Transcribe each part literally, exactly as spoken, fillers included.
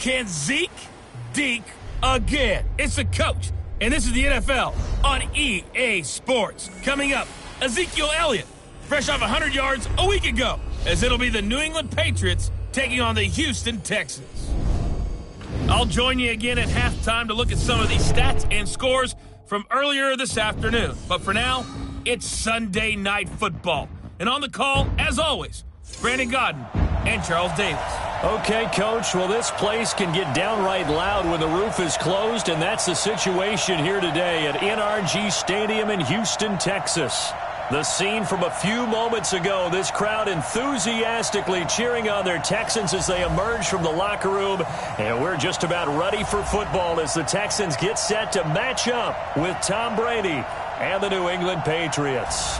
Can Zeke deke again? It's the coach, and this is the N F L on E A Sports. Coming up, Ezekiel Elliott, fresh off one hundred yards a week ago, as it'll be the New England Patriots taking on the Houston Texans. I'll join you again at halftime to look at some of these stats and scores from earlier this afternoon. But for now, it's Sunday Night Football. And on the call, as always, Brandon Gaudin and Charles Davis. Okay, Coach, well, this place can get downright loud when the roof is closed, and that's the situation here today at N R G Stadium in Houston, Texas. The scene from a few moments ago, this crowd enthusiastically cheering on their Texans as they emerge from the locker room, and we're just about ready for football as the Texans get set to match up with Tom Brady and the New England Patriots.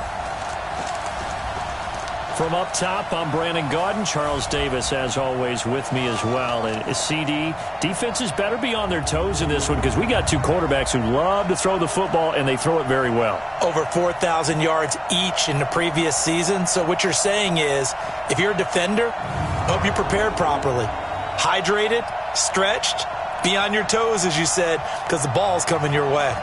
From up top, I'm Brandon Gaudin. Charles Davis, as always, with me as well. And C D, defenses better be on their toes in this one because we got two quarterbacks who love to throw the football, and they throw it very well. Over four thousand yards each in the previous season. So what you're saying is, if you're a defender, hope you're prepared properly. Hydrated, stretched, be on your toes, as you said, because the ball's coming your way.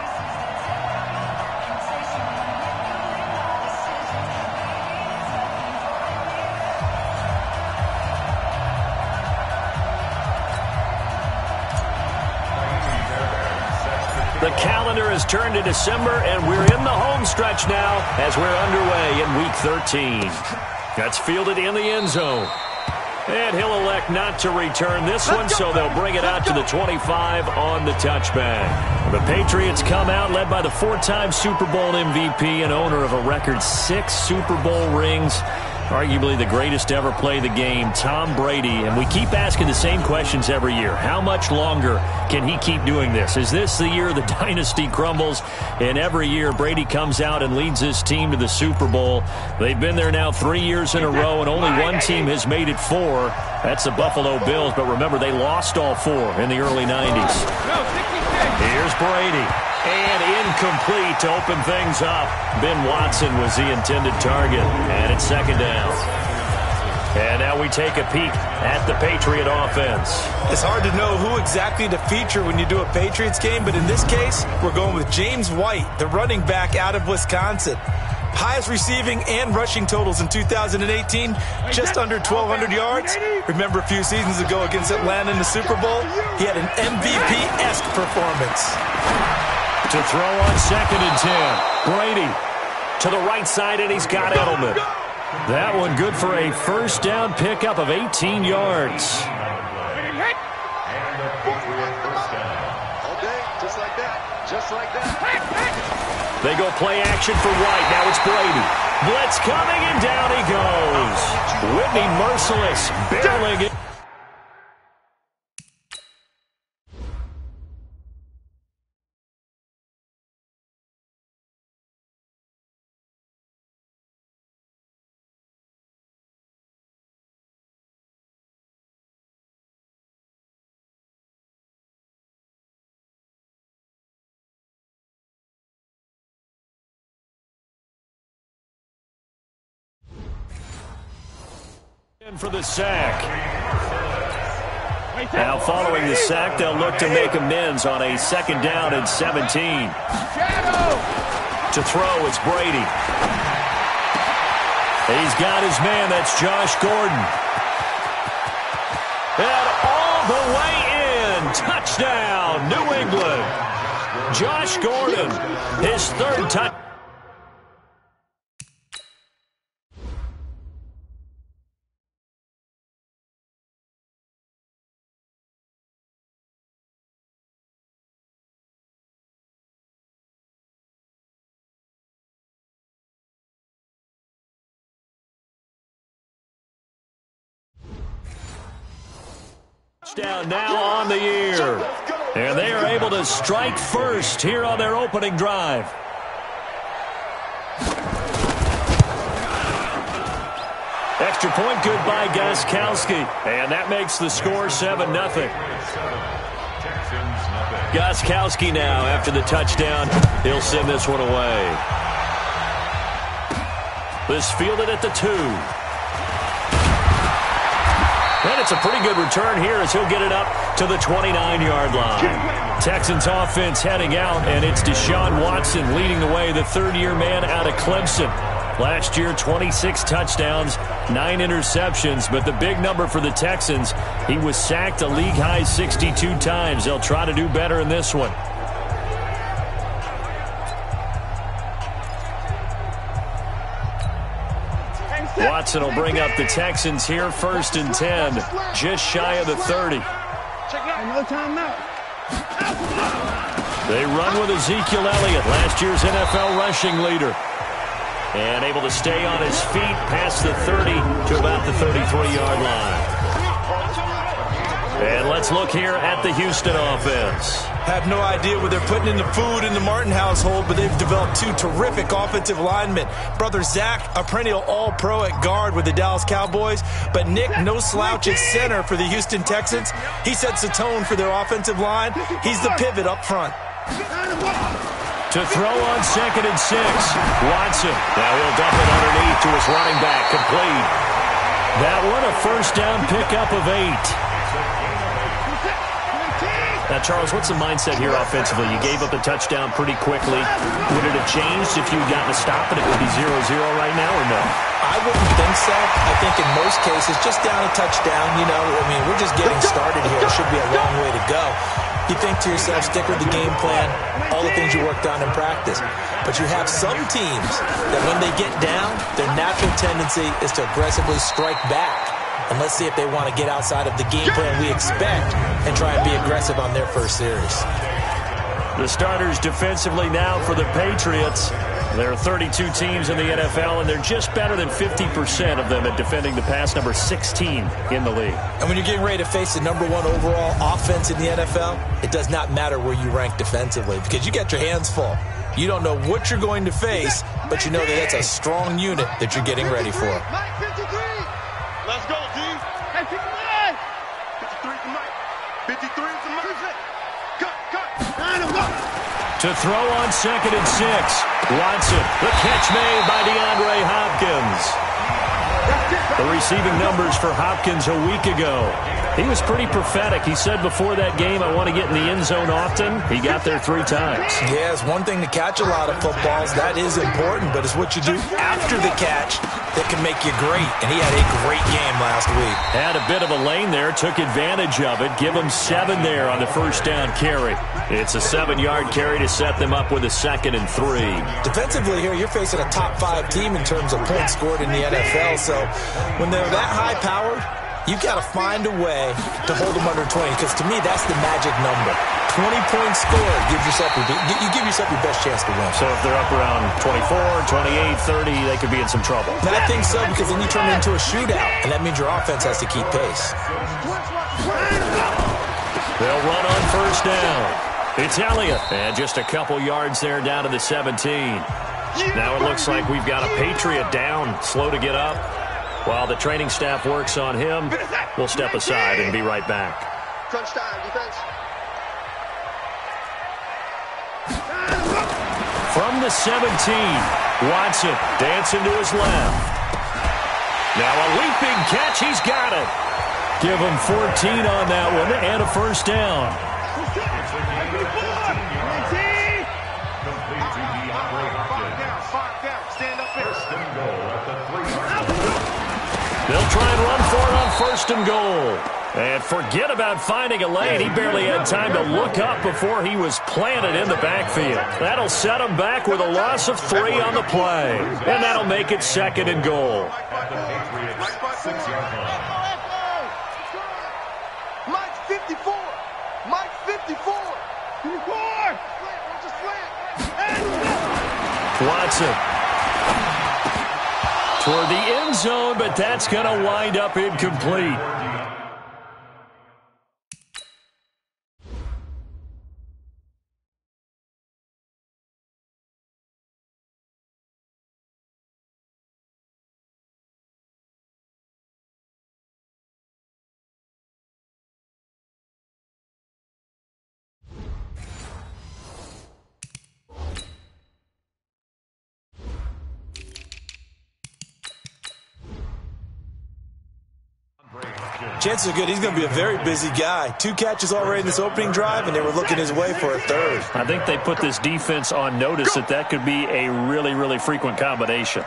The calendar has turned to December, and we're in the home stretch now as we're underway in Week thirteen. That's fielded in the end zone. And he'll elect not to return this one, so they'll bring it out to the twenty-five on the touchback. The Patriots come out led by the four-time Super Bowl M V P and owner of a record six Super Bowl rings. Arguably the greatest to ever play the game, Tom Brady. And we keep asking the same questions every year. How much longer can he keep doing this? Is this the year the dynasty crumbles? And every year Brady comes out and leads his team to the Super Bowl. They've been there now three years in a row, and only one team has made it four. That's the Buffalo Bills. But remember, they lost all four in the early nineties. Here's Brady. And incomplete to open things up. Ben Watson was the intended target. And it's second down. And now we take a peek at the Patriot offense. It's hard to know who exactly to feature when you do a Patriots game, but in this case, we're going with James White, the running back out of Wisconsin. Highest receiving and rushing totals in two thousand eighteen, just under twelve hundred yards. Remember a few seasons ago against Atlanta in the Super Bowl? He had an M V P-esque performance. To throw on second and ten. Brady to the right side, and he's got Edelman. That one good for a first down pickup of eighteen yards. Just like that. Just like that. They go play action for White. Now it's Brady. Blitz coming, and down he goes. Whitney Merciless barreling it. For the sack. Now following the sack, they'll look to make amends on a second down and seventeen. To throw, it's Brady. He's got his man, that's Josh Gordon. And all the way in, touchdown, New England. Josh Gordon, his third touchdown. Down now on the year. And they are able to strike first here on their opening drive. Extra point good by Gostkowski. And that makes the score seven nothing. Gostkowski now after the touchdown. He'll send this one away. This fielded at the two. And it's a pretty good return here as he'll get it up to the twenty-nine-yard line. Texans offense heading out, and it's Deshaun Watson leading the way, the third-year man out of Clemson. Last year, twenty-six touchdowns, nine interceptions, but the big number for the Texans, he was sacked a league-high sixty-two times. They'll try to do better in this one. Watson will bring up the Texans here, first and ten, just shy of the thirty. No timeout. They run with Ezekiel Elliott, last year's N F L rushing leader. And able to stay on his feet past the thirty to about the thirty-three-yard line. And let's look here at the Houston offense. Have no idea what they're putting in the food in the Martin household, but they've developed two terrific offensive linemen. Brother Zach, a perennial all-pro at guard with the Dallas Cowboys, but Nick, no slouch at center for the Houston Texans. He sets the tone for their offensive line. He's the pivot up front. To throw on second and six, Watson. Now he'll dump it underneath to his running back, complete. That one a first down pickup of eight. Now, Charles, what's the mindset here offensively? You gave up the touchdown pretty quickly. Would it have changed if you had gotten a stop and it would be zero zero right now, or no? I wouldn't think so. I think in most cases, just down a touchdown, you know, I mean, we're just getting started here. It should be a long way to go. You think to yourself, stick with the game plan, all the things you worked on in practice. But you have some teams that when they get down, their natural tendency is to aggressively strike back. And let's see if they want to get outside of the game plan we expect and try and be aggressive on their first series. The starters defensively now for the Patriots. There are thirty-two teams in the N F L, and they're just better than fifty percent of them at defending the pass, number sixteen in the league. And when you're getting ready to face the number one overall offense in the N F L, it does not matter where you rank defensively because you got your hands full. You don't know what you're going to face, but you know that that's a strong unit that you're getting ready for. Let's go, D. Hey, fifty-nine. fifty-three to Mike. fifty-three to Mike. Cut, cut. Nine and one. To throw on second and six, Watson. The catch made by DeAndre Hopkins. The receiving numbers for Hopkins a week ago. He was pretty prophetic. He said before that game, I want to get in the end zone often. He got there three times. Yeah, it's one thing to catch a lot of footballs. That is important, but it's what you do after the catch that can make you great. And he had a great game last week. Had a bit of a lane there, took advantage of it. Give him seven there on the first down carry. It's a seven-yard carry to set them up with a second and three. Defensively here, you're facing a top five team in terms of points scored in the N F L. So when they're that high-powered, you've got to find a way to hold them under twenty, because to me, that's the magic number. twenty points scored gives yourself your, you give yourself your best chance to win. So if they're up around twenty-four, twenty-eight, thirty, they could be in some trouble. And I think so, because then you turn it into a shootout, and that means your offense has to keep pace. They'll run on first down. It's Elliott, and just a couple yards there down to the seventeen. Now it looks like we've got a Patriot down, slow to get up. While the training staff works on him, we'll step aside and be right back. Crunch time, defense. From the seventeen, Watson dancing to his left. Now a leaping catch, he's got it. Give him fourteen on that one and a first down. They'll try and run for it on first and goal. And forget about finding a lane. He barely had time to look up before he was planted in the backfield. That'll set him back with a loss of three on the play. And that'll make it second and goal. Mike fifty-four. Mike fifty-four. Watson toward the end zone, but that's going to wind up incomplete. Chances are good he's going to be a very busy guy. Two catches already in this opening drive, and they were looking his way for a third. I think they put this defense on notice that that could be a really, really frequent combination.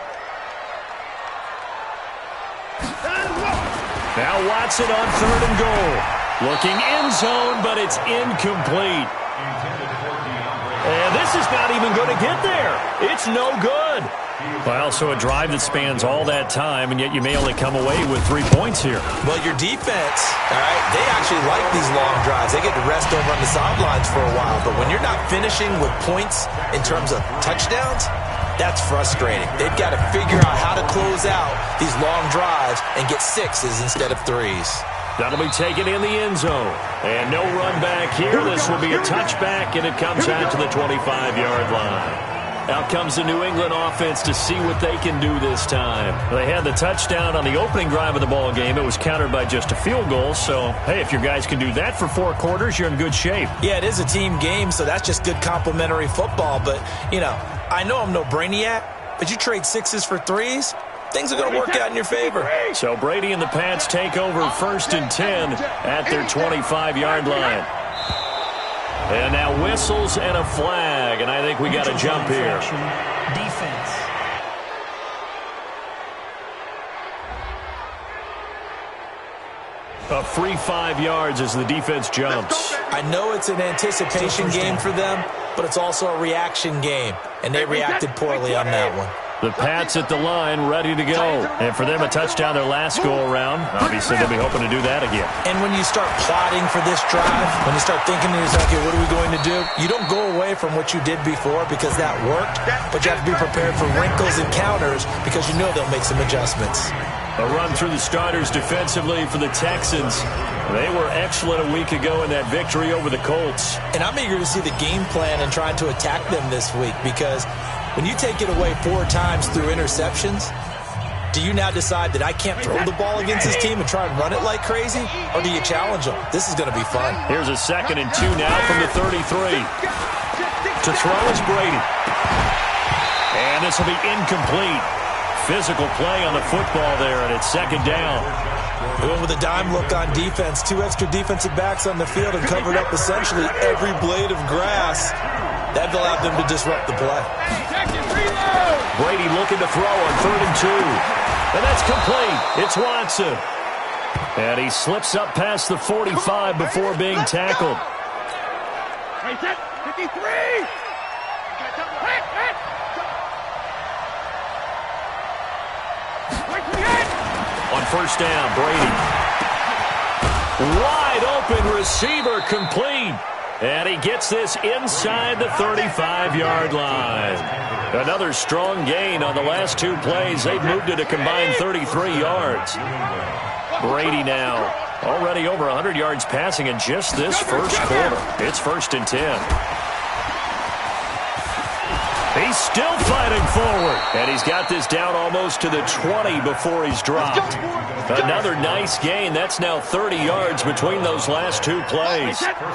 Now Watson on third and goal. Looking end zone, but it's incomplete. And this is not even going to get there. It's no good. Well, so a drive that spans all that time, and yet you may only come away with three points here. Well, your defense, all right, they actually like these long drives. They get to rest over on the sidelines for a while. But when you're not finishing with points in terms of touchdowns, that's frustrating. They've got to figure out how to close out these long drives and get sixes instead of threes. That'll be taken in the end zone. And no run back here. This will be a touchback, and it comes out to the twenty-five-yard line. Out comes the New England offense to see what they can do this time. They had the touchdown on the opening drive of the ball game. It was countered by just a field goal. So, hey, if your guys can do that for four quarters, you're in good shape. Yeah, it is a team game, so that's just good complimentary football. But, you know, I know I'm no brainiac, but you trade sixes for threes, things are going to work out in your favor. So Brady and the Pats take over first and ten at their twenty-five-yard line. And now whistles and a flag, and I think we got to jump here. Defense. A free five yards as the defense jumps. I know it's an anticipation game for them, but it's also a reaction game, and they reacted poorly on that one. The Pats at the line, ready to go. And for them, a touchdown their last go-around. Obviously, they'll be hoping to do that again. And when you start plotting for this drive, when you start thinking to yourself, okay, what are we going to do? You don't go away from what you did before because that worked, but you have to be prepared for wrinkles and counters because you know they'll make some adjustments. A run through the starters defensively for the Texans. They were excellent a week ago in that victory over the Colts. And I'm eager to see the game plan and trying to attack them this week because when you take it away four times through interceptions, do you now decide that I can't throw the ball against this team and try and run it like crazy? Or do you challenge them? This is going to be fun. Here's a second and two now from the thirty-three. To throw is Brady. And this will be incomplete. Physical play on the football there, and it's second down. Going with a dime look on defense. Two extra defensive backs on the field and covered up essentially every blade of grass. That allowed them to disrupt the play. Brady looking to throw on third and two. And that's complete. It's Watson. And he slips up past the forty-five before being tackled. fifty-three! On first down, Brady. Wide open receiver complete. And he gets this inside the thirty-five-yard line. Another strong gain on the last two plays. They've moved it a combined thirty-three yards. Brady now already over one hundred yards passing in just this first quarter. It's first and ten. He's still fighting forward. And he's got this down almost to the twenty before he's dropped. Another nice gain. That's now thirty yards between those last two plays.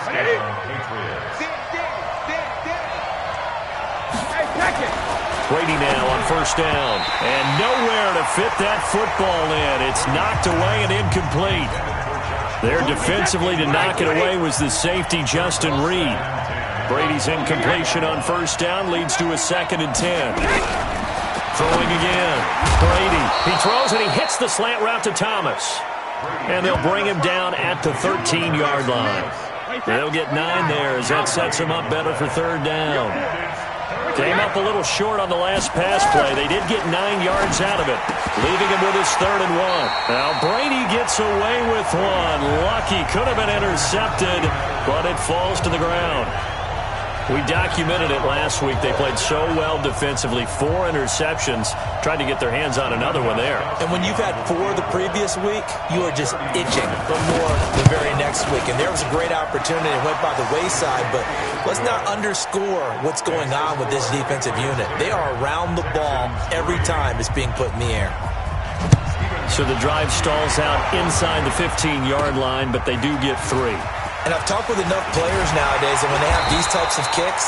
Brady now on first down. And nowhere to fit that football in. It's knocked away and incomplete. There defensively to knock it away was the safety, Justin Reed. Brady's incompletion on first down leads to a second and ten. Throwing again. Brady. He throws and he hits the slant route to Thomas. And they'll bring him down at the thirteen-yard line. They'll get nine there as that sets him up better for third down. Came up a little short on the last pass play. They did get nine yards out of it, leaving him with his third and one. Now Brady gets away with one. Lucky, could have been intercepted, but it falls to the ground. We documented it last week. They played so well defensively. Four interceptions. Tried to get their hands on another one there. And when you've had four the previous week, you are just itching for more the very next week. And there was a great opportunity. It went by the wayside. But let's not underscore what's going on with this defensive unit. They are around the ball every time it's being put in the air. So the drive stalls out inside the fifteen-yard line, but they do get three. And I've talked with enough players nowadays, and when they have these types of kicks,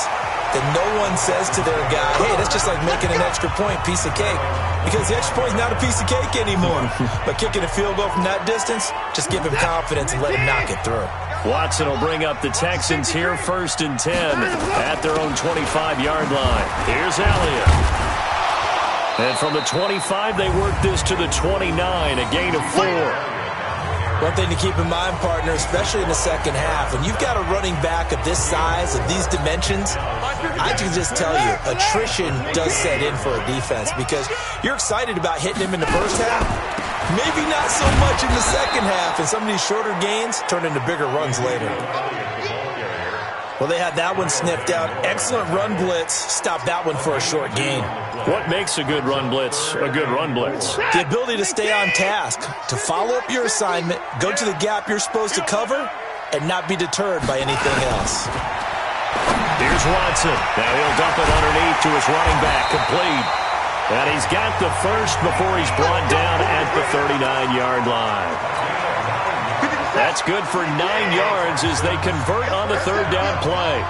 then no one says to their guy, hey, that's just like making an extra point, piece of cake. Because the extra point is not a piece of cake anymore. But kicking a field goal from that distance, just give him confidence and let him knock it through. Watson will bring up the Texans here first and ten at their own twenty-five-yard line. Here's Elliott. And from the twenty-five, they work this to the twenty-nine, a gain of four. One thing to keep in mind, partner, especially in the second half, when you've got a running back of this size, of these dimensions, I can just tell you, attrition does set in for a defense because you're excited about hitting him in the first half. Maybe not so much in the second half, and some of these shorter gains turn into bigger runs later. Well, they had that one sniffed out. Excellent run blitz. Stop that one for a short gain. What makes a good run blitz a good run blitz? The ability to stay on task, to follow up your assignment, go to the gap you're supposed to cover, and not be deterred by anything else. Here's Watson. Now he'll dump it underneath to his running back, complete. And he's got the first before he's brought down at the thirty-nine-yard line. That's good for nine yards as they convert on the third down play.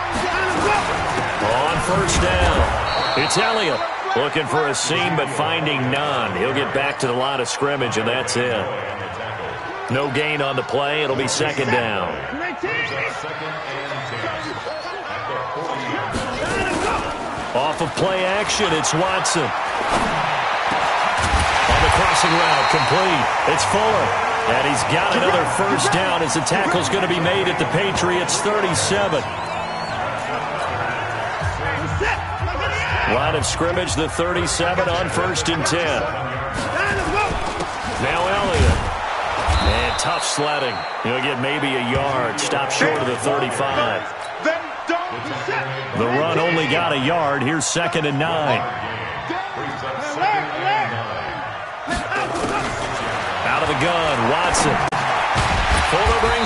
On first down, it's Elliott looking for a seam but finding none. He'll get back to the line of scrimmage, and that's it. No gain on the play. It'll be second down. Off of play action, it's Watson. On the crossing route, complete. It's Fuller. And he's got another first down as the tackle's going to be made at the Patriots thirty-seven. Line of scrimmage, the thirty-seven on first and ten. Now Elliott. And tough sledding. He'll get maybe a yard. Stop short of the thirty-five. The run only got a yard. Here's second and nine. Out of the gun, Watson. Fuller brings